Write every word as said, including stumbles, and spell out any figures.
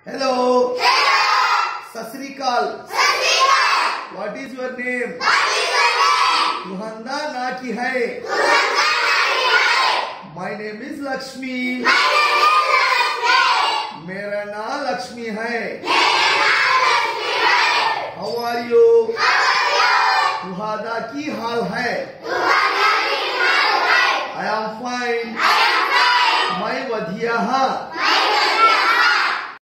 Hello. Hello. Sat Sri Akal. Sat Sri Akal. What is your name? What is your name? तुहंदा ना की है. तुहंदा ना की है. My name is Lakshmi. My name is Lakshmi. मेरा नाम लक्ष्मी है. मेरा नाम लक्ष्मी है. How are you? How are you? तुहंदा की हाल है. तुहंदा की हाल है. I am fine. I am fine. मैं वधिया हाँ. मैं